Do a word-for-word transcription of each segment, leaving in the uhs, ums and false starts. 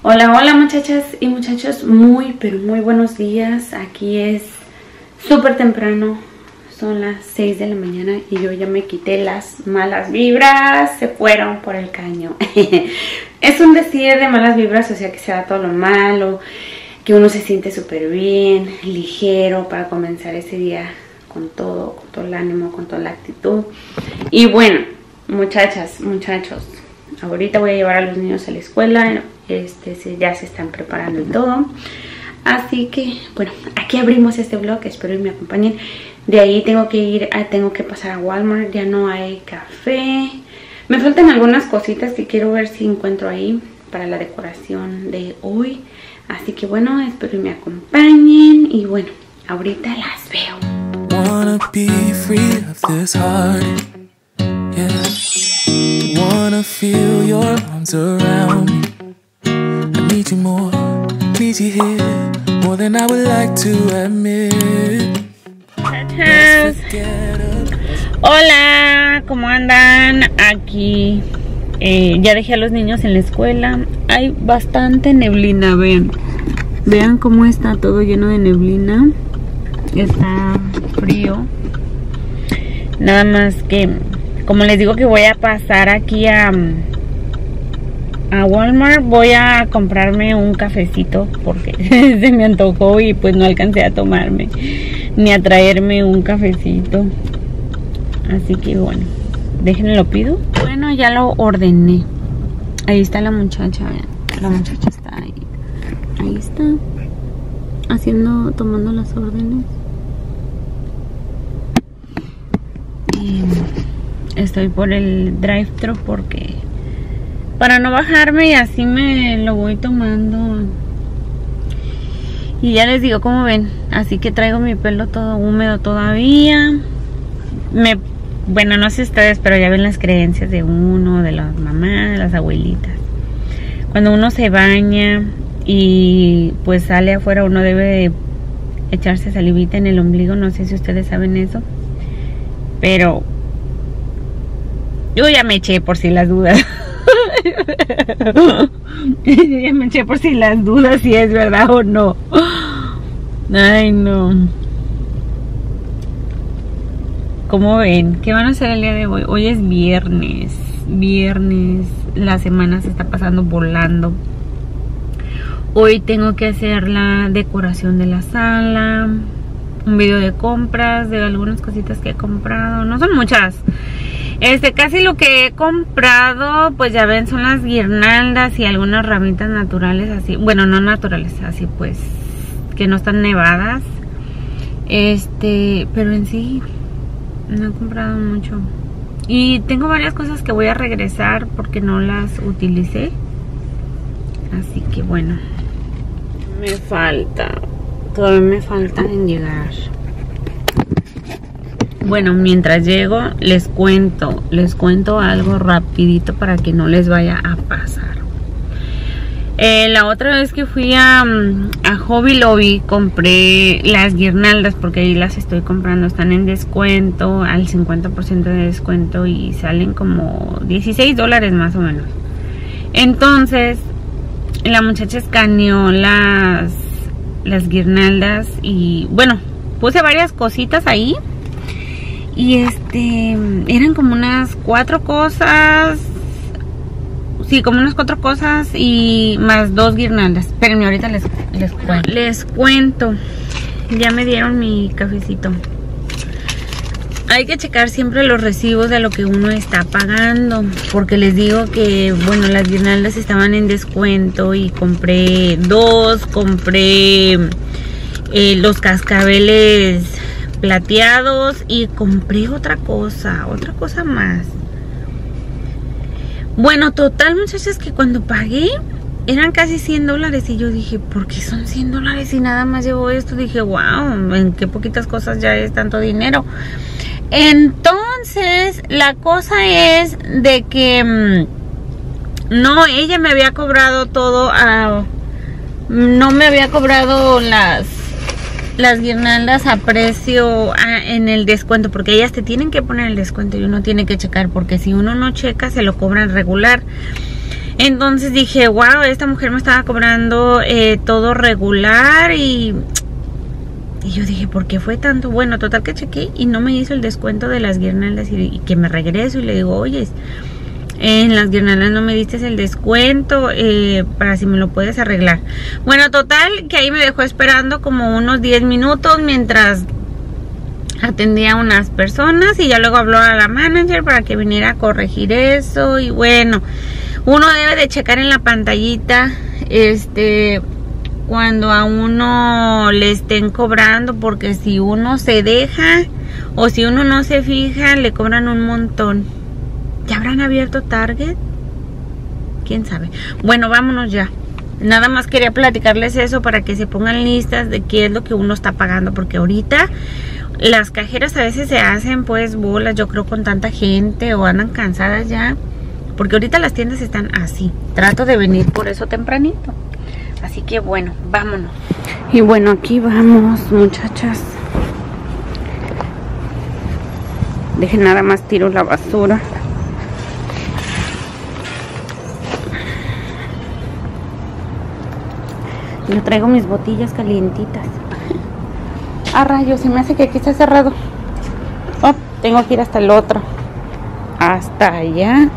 Hola, hola muchachas y muchachos, muy pero muy buenos días. Aquí es súper temprano, son las seis de la mañana y yo ya me quité las malas vibras, se fueron por el caño. Es un decir de malas vibras, o sea que se va todo lo malo, que uno se siente súper bien, ligero para comenzar ese día con todo, con todo el ánimo, con toda la actitud. Y bueno, muchachas, muchachos, ahorita voy a llevar a los niños a la escuela. Este, se, ya se están preparando y todo. Así que, bueno, aquí abrimos este vlog. Espero que me acompañen. De ahí tengo que ir, a, tengo que pasar a Walmart. Ya no hay café. Me faltan algunas cositas que quiero ver si encuentro ahí para la decoración de hoy. Así que bueno, espero que me acompañen. Y bueno, ahorita las veo. Wanna be free of this heart. Yeah. Wanna feel your arms around me. Need you more, need you here, more than I would like to admit. Hola, ¿cómo andan? Aquí eh, ya dejé a los niños en la escuela. Hay bastante neblina, vean. Vean cómo está todo lleno de neblina. Está frío. Nada más que, como les digo que voy a pasar aquí a... a Walmart, voy a comprarme un cafecito porque se me antojó y pues no alcancé a tomarme ni a traerme un cafecito. Así que bueno, déjenme lo pido. Bueno, ya lo ordené. Ahí está la muchacha, vean. La muchacha está ahí. Ahí está. Haciendo, tomando las órdenes. Y estoy por el drive-thru porque para no bajarme y así me lo voy tomando. Y ya les digo, como ven, así que traigo mi pelo todo húmedo todavía. Me, bueno, no sé ustedes, pero ya ven las creencias de uno, de las mamás, de las abuelitas. Cuando uno se baña y pues sale afuera, uno debe de echarse salivita en el ombligo. No sé si ustedes saben eso, pero yo ya me eché por si las dudas. Yo ya me eché por si las dudas si es verdad o no. Ay, no. ¿Cómo ven? ¿Qué van a hacer el día de hoy? Hoy es viernes. Viernes. La semana se está pasando volando. Hoy tengo que hacer la decoración de la sala. Un video de compras de algunas cositas que he comprado. No son muchas. Este, casi lo que he comprado, pues ya ven, son las guirnaldas y algunas ramitas naturales así. Bueno, no naturales, así pues, que no están nevadas. Este, pero en sí, no he comprado mucho. Y tengo varias cosas que voy a regresar porque no las utilicé. Así que bueno, me falta, todavía me falta en llegar. Bueno, mientras llego, les cuento, les cuento algo rapidito para que no les vaya a pasar. Eh, la otra vez que fui a, a Hobby Lobby, compré las guirnaldas porque ahí las estoy comprando. Están en descuento, al cincuenta por ciento de descuento y salen como dieciséis dólares más o menos. Entonces, la muchacha escaneó las, las guirnaldas y bueno, puse varias cositas ahí. Y este, eran como unas cuatro cosas. Sí, como unas cuatro cosas y más dos guirnaldas. Espérenme, ahorita les, les cuento. Les cuento. Ya me dieron mi cafecito. Hay que checar siempre los recibos de lo que uno está pagando. Porque les digo que, bueno, las guirnaldas estaban en descuento y compré dos. Compré eh, los cascabeles plateados y compré otra cosa, otra cosa más. Bueno, total, muchachas, que cuando pagué eran casi cien dólares y yo dije, ¿por qué son cien dólares y nada más llevo esto? Dije, wow, en qué poquitas cosas ya es tanto dinero. Entonces, la cosa es de que mmm, no, ella me había cobrado todo a, no me había cobrado las las guirnaldas a precio a, en el descuento, porque ellas te tienen que poner el descuento y uno tiene que checar, porque si uno no checa se lo cobran regular. Entonces dije, wow, esta mujer me estaba cobrando eh, todo regular y... Y yo dije, ¿por qué fue tanto? Bueno, total que chequé y no me hizo el descuento de las guirnaldas y, y que me regreso y le digo, oye, en las guirnaldas no me diste el descuento eh, para si me lo puedes arreglar. Bueno, total que ahí me dejó esperando como unos diez minutos mientras atendía a unas personas y ya luego habló a la manager para que viniera a corregir eso. Y bueno, uno debe de checar en la pantallita este... cuando a uno le estén cobrando, porque si uno se deja o si uno no se fija, le cobran un montón. ¿Ya habrán abierto Target? ¿Quién sabe? Bueno, vámonos ya. Nada más quería platicarles eso para que se pongan listas de qué es lo que uno está pagando, porque ahorita las cajeras a veces se hacen pues bolas, yo creo, con tanta gente o andan cansadas ya, porque ahorita las tiendas están así. Trato de venir por eso tempranito. Así que bueno, vámonos. Y bueno, aquí vamos, muchachas. Dejen nada más tiro la basura. Yo traigo mis botellas calientitas. Ah, rayos, se me hace que aquí está cerrado. Oh, tengo que ir hasta el otro. Hasta allá.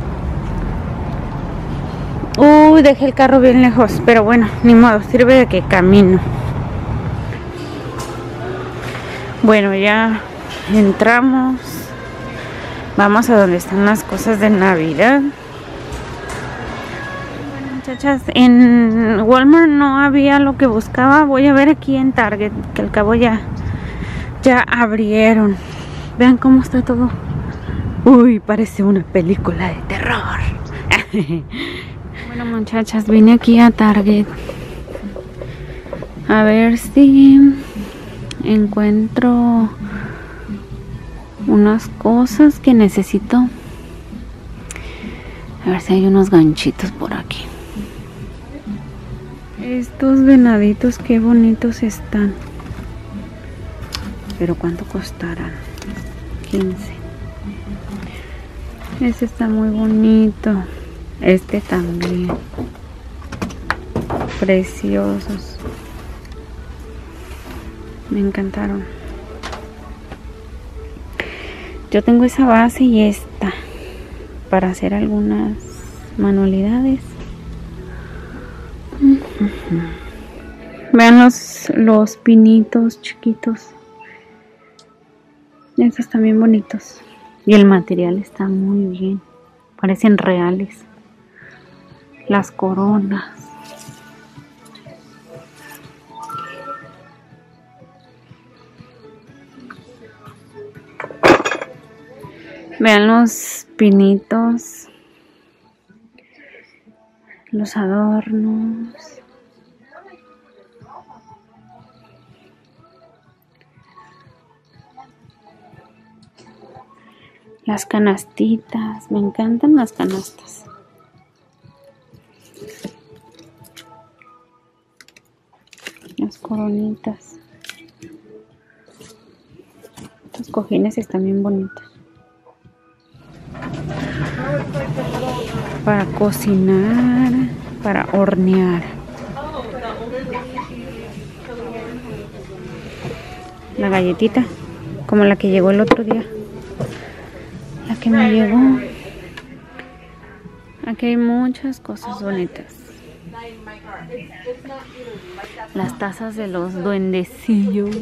Uy, dejé el carro bien lejos, pero bueno, ni modo, sirve de que camino. Bueno, ya entramos. Vamos a donde están las cosas de Navidad. Bueno, muchachas, en Walmart no había lo que buscaba. Voy a ver aquí en Target, que al cabo ya, ya abrieron. Vean cómo está todo. Uy, parece una película de terror. Bueno, muchachas, vine aquí a Target a ver si encuentro unas cosas que necesito. A ver si hay unos ganchitos por aquí. Estos venaditos, qué bonitos están. Pero ¿cuánto costarán? quince. Este está muy bonito. Este también. Preciosos. Me encantaron. Yo tengo esa base y esta para hacer algunas manualidades. Vean los, los pinitos chiquitos. Estos están bien bonitos. Y el material está muy bien. Parecen reales. Las coronas. Vean los pinitos. Los adornos. Las canastitas. Me encantan las canastas. Las coronitas. Estos cojines están bien bonitos. Para cocinar, para hornear. La galletita, como la que llegó el otro día. La que me llegó. Aquí hay muchas cosas bonitas. Las tazas de los duendecillos.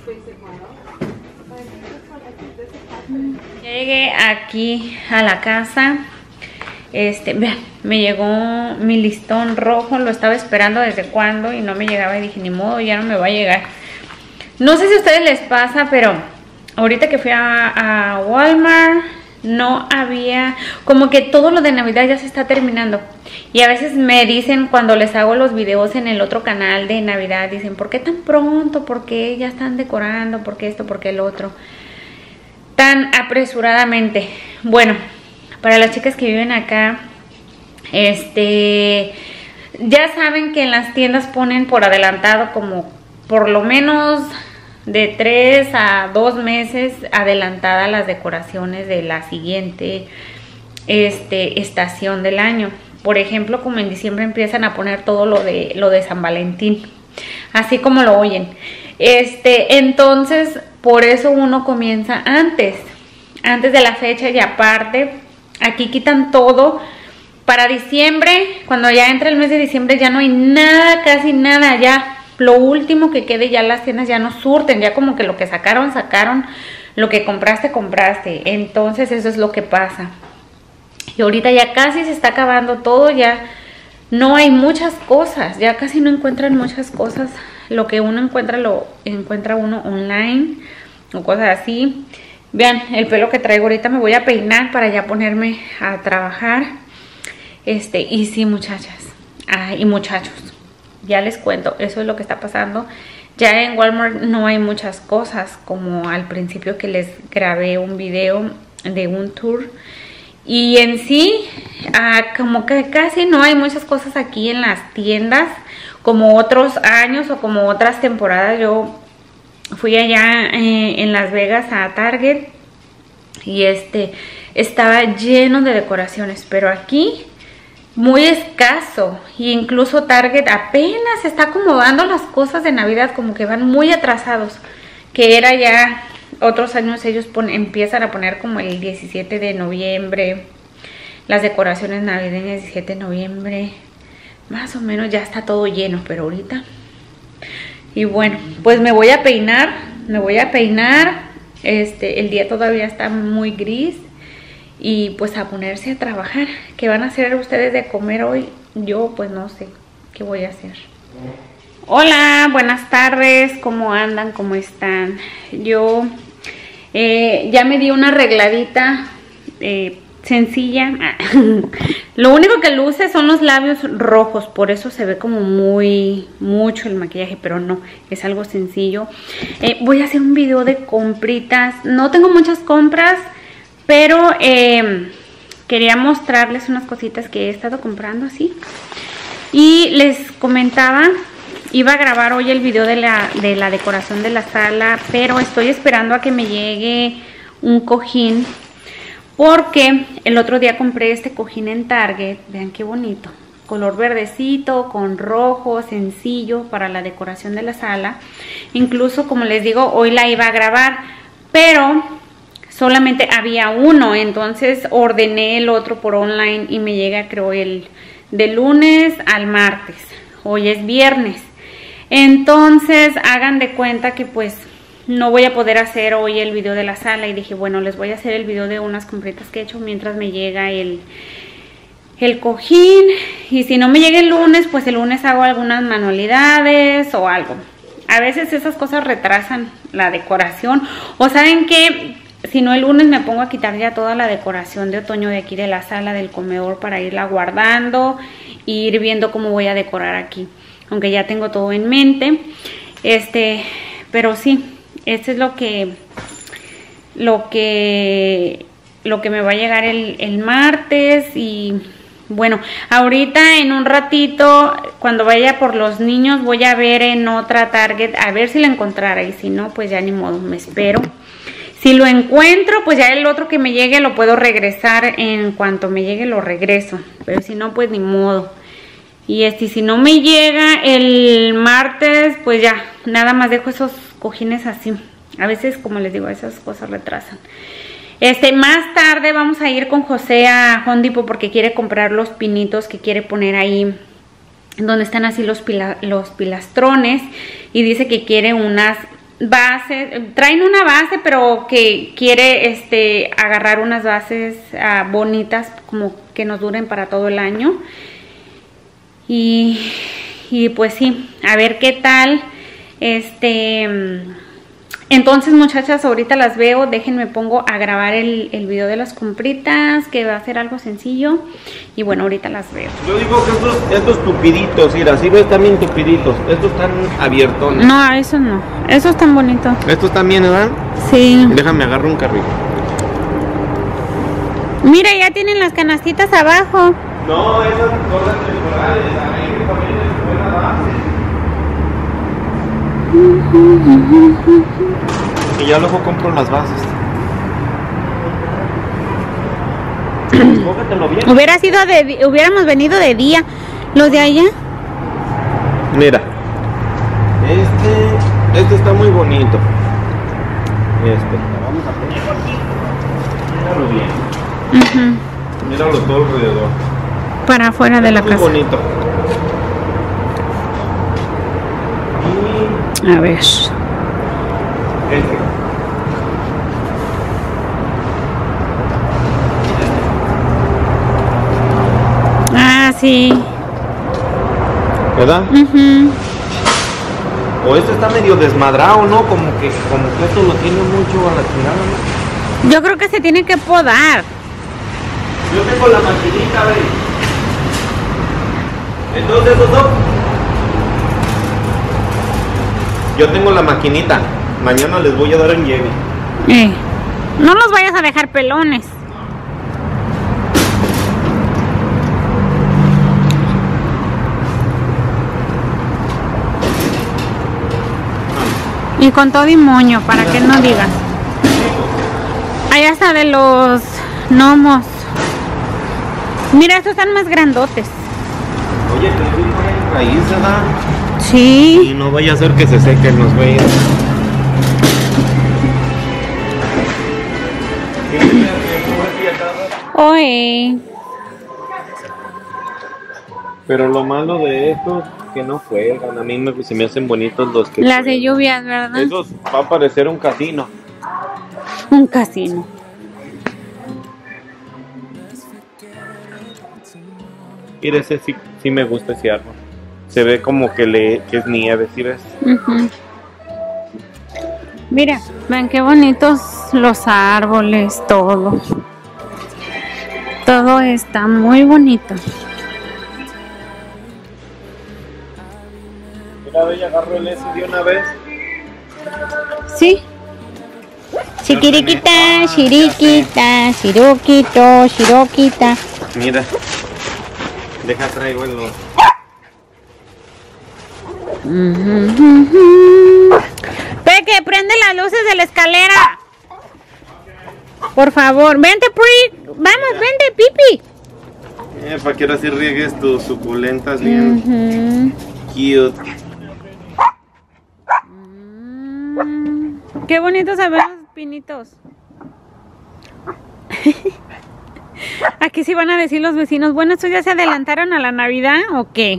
Ya llegué aquí a la casa. Este, vean, me llegó mi listón rojo. Lo estaba esperando desde cuando y no me llegaba y dije, ni modo, ya no me va a llegar. No sé si a ustedes les pasa, pero ahorita que fui a, a Walmart no había, como que todo lo de Navidad ya se está terminando. Y a veces me dicen cuando les hago los videos en el otro canal de Navidad, dicen, ¿por qué tan pronto? ¿Por qué ya están decorando? ¿Por qué esto? ¿Por qué el otro? Tan apresuradamente. Bueno, para las chicas que viven acá, este, ya saben que en las tiendas ponen por adelantado como por lo menos de tres a dos meses adelantada las decoraciones de la siguiente este, estación del año. Por ejemplo, como en diciembre empiezan a poner todo lo de, lo de San Valentín, así como lo oyen. Este, entonces, por eso uno comienza antes, antes de la fecha, y aparte, aquí quitan todo. Para diciembre, cuando ya entra el mes de diciembre, ya no hay nada, casi nada, ya lo último que quede, ya las tiendas ya no surten, ya como que lo que sacaron, sacaron, lo que compraste, compraste. Entonces eso es lo que pasa. Y ahorita ya casi se está acabando todo, ya no hay muchas cosas, ya casi no encuentran muchas cosas. Lo que uno encuentra, lo encuentra uno online o cosas así. Vean el pelo que traigo, ahorita me voy a peinar para ya ponerme a trabajar. Este, y sí, muchachas, ah, y muchachos, ya les cuento, eso es lo que está pasando. Ya en Walmart no hay muchas cosas, como al principio que les grabé un video de un tour. Y en sí, ah, como que casi no hay muchas cosas aquí en las tiendas, como otros años o como otras temporadas. Yo fui allá eh, en Las Vegas a Target y este estaba lleno de decoraciones, pero aquí muy escaso. Y incluso Target apenas está acomodando las cosas de Navidad, como que van muy atrasados, que era ya otros años ellos pon, empiezan a poner como el diecisiete de noviembre las decoraciones navideñas. Diecisiete de noviembre más o menos ya está todo lleno, pero ahorita. Y bueno, pues me voy a peinar, me voy a peinar, este, el día todavía está muy gris. Y pues a ponerse a trabajar. ¿Qué van a hacer ustedes de comer hoy? Yo pues no sé qué voy a hacer. Hola, buenas tardes, ¿cómo andan? ¿Cómo están? Yo eh, ya me di una arregladita eh, sencilla. Lo único que luce son los labios rojos, por eso se ve como muy mucho el maquillaje, pero no, es algo sencillo. Eh, voy a hacer un video de compritas. No tengo muchas compras, pero eh, quería mostrarles unas cositas que he estado comprando así. Y les comentaba, iba a grabar hoy el video de la, de la decoración de la sala, pero estoy esperando a que me llegue un cojín, porque el otro día compré este cojín en Target. Vean qué bonito, color verdecito con rojo, sencillo para la decoración de la sala. Incluso, como les digo, hoy la iba a grabar, pero solamente había uno, entonces ordené el otro por online y me llega, creo, el de lunes al martes. Hoy es viernes, entonces hagan de cuenta que pues no voy a poder hacer hoy el video de la sala. Y dije, bueno, les voy a hacer el video de unas compritas que he hecho mientras me llega el, el cojín. Y si no me llega el lunes, pues el lunes hago algunas manualidades o algo. A veces esas cosas retrasan la decoración. O saben que si no, el lunes me pongo a quitar ya toda la decoración de otoño de aquí de la sala, del comedor, para irla guardando e ir viendo cómo voy a decorar aquí. Aunque ya tengo todo en mente. Este, pero sí, este es lo que lo que lo que me va a llegar el, el martes. Y bueno, ahorita en un ratito, cuando vaya por los niños, voy a ver en otra Target a ver si la encontrara, y si no, pues ya ni modo, me espero. Si lo encuentro, pues ya el otro que me llegue lo puedo regresar. En cuanto me llegue lo regreso, pero si no, pues ni modo. Y este, si no me llega el martes, pues ya, nada más dejo esos cojines así. A veces, como les digo, esas cosas retrasan. Este, más tarde vamos a ir con José a Home Depot porque quiere comprar los pinitos que quiere poner ahí donde están así los, pila, los pilastrones. Y dice que quiere unas bases, traen una base, pero que quiere este agarrar unas bases uh, bonitas, como que nos duren para todo el año. Y, y pues sí, a ver qué tal. Este, entonces, muchachas, ahorita las veo. Déjenme, pongo a grabar el, el video de las compritas, que va a ser algo sencillo. Y bueno, ahorita las veo. Yo digo que estos, estos tupiditos, mira, así ves, también tupiditos. Estos están abiertos. No, esos no, esos están bonitos. Estos también, ¿verdad? Sí. Déjame agarrar un carrito. Mira, ya tienen las canastitas abajo. No, esas cosas temporales, a mí también es buena base. Y ya luego compro las bases. Cógetelo bien. Hubiera sido de, hubiéramos venido de día. Los de allá. Mira. Este, este está muy bonito. Este. Vamos a ponerlo aquí. Míralo bien. Uh-huh. Míralo todo alrededor. Para afuera de la muy casa. Muy bonito. Y a ver. Este. Ah, sí. ¿Verdad? Uh-huh. O este está medio desmadrado, ¿no? Como que, como que esto lo tiene mucho a la chingada, ¿no? Yo creo que se tiene que podar. Yo tengo la maquinita, ¿ves? Entonces, esos dos. Yo tengo la maquinita. Mañana les voy a dar en lleve. Eh, no los vayas a dejar pelones. Y con todo y moño, para que no digas. Allá está de los gnomos. Mira, estos están más grandotes. Oye, que el ritmo hay raíz, ¿verdad? Sí. Y no vaya a ser que se sequen los güeyes. Oye. Pero lo malo de estos que no juegan. A mí me, se me hacen bonitos los que Las de juegan. lluvias, ¿verdad? Esos va a parecer un casino. Un casino. Mira, ese sí, sí me gusta ese árbol. Se ve como que, le, que es nieve, ¿sí ves? Uh-huh. Mira, ven qué bonitos los árboles, todo. Todo está muy bonito. Mira, ve, agarro el ese de una vez. Sí. Chiquiriquita, chiriquita, chiroquito, chiroquita. Mira. Deja traigo el los. Peque, prende las luces de la escalera. Por favor, vente, Pri. Vamos, vente, Pipi. Eh, para que ahora sí riegues tus suculentas bien. Uh-huh. Cute. Mm, qué bonitos se ven los pinitos. Aquí sí van a decir los vecinos, bueno, ¿estos ya se adelantaron a la Navidad o qué?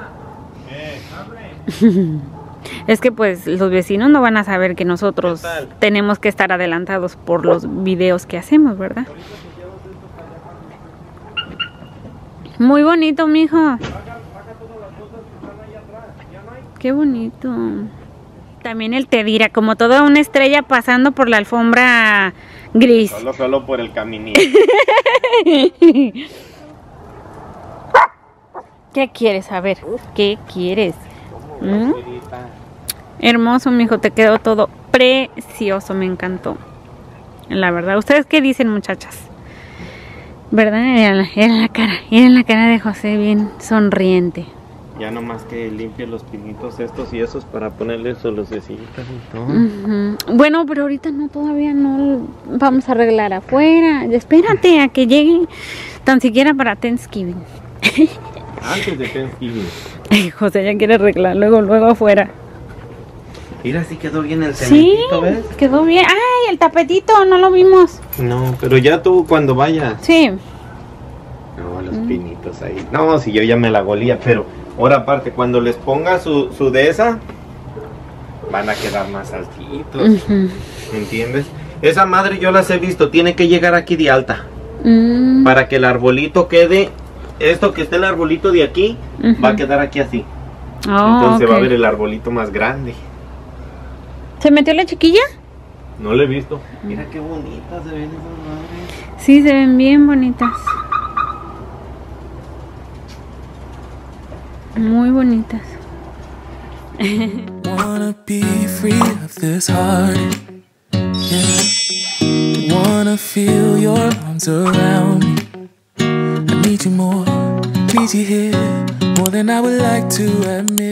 Es que pues los vecinos no van a saber que nosotros tenemos que estar adelantados por los videos que hacemos, ¿verdad? Muy bonito, mijo. Qué bonito. También el Tedira, como toda una estrella pasando por la alfombra gris. Solo, solo por el caminito. ¿Qué quieres? A ver, ¿qué quieres? ¿Mm? Hermoso, mijo, te quedó todo precioso, me encantó. La verdad, ¿ustedes qué dicen, muchachas? ¿Verdad? Era la, era la cara, era la cara de José bien sonriente. Ya nomás que limpie los pinitos estos y esos para ponerle sus lucecitas y todo. Uh-huh. Bueno, pero ahorita no, todavía no vamos a arreglar afuera. Espérate a que llegue tan siquiera para Thanksgiving. Antes de Thanksgiving. José ya quiere arreglar luego, luego afuera. Mira, sí quedó bien el cementito, Sí, ¿ves? quedó bien. ¡Ay, el tapetito! No lo vimos. No, pero ya tú cuando vayas. Sí. No, los mm. pinitos ahí. No, si yo ya me la golía, pero ahora aparte, cuando les ponga su, su de esa, van a quedar más altitos. Uh-huh. ¿Entiendes? Esa madre yo las he visto, tiene que llegar aquí de alta. Mm. Para que el arbolito quede, esto que esté el arbolito de aquí, uh-huh. va a quedar aquí así. Oh, entonces okay. va a ver el arbolito más grande. ¿Se metió la chiquilla? No lo he visto. Mira qué bonitas se ven esas madres. Sí, se ven bien bonitas. Muy bonitas. Wanna be free of this heart. Yeah. Wanna feel your arms around me. I need you more, need you here, more than I would like to admit.